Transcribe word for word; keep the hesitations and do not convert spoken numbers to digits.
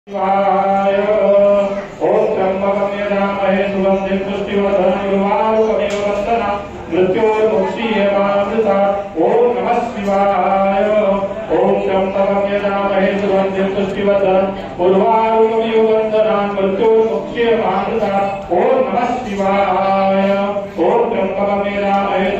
शिवाय ओम त्र्यंबकं यजामहे सुगंधिं पुष्टिवर्धनं उर्वारुकमिव बन्धनान् मृत्योर्मुक्षीयमामृतात्। ओम नमः शिवाय ओम त्र्यंबकं यजामहे सुगंधिं पुष्टिवर्धनं उर्वारुकमिव बन्धनान् मृत्योर्मुक्षीयमामृतात्। ओम नमः शिवाय ओम त्र्यंबकं यजामहे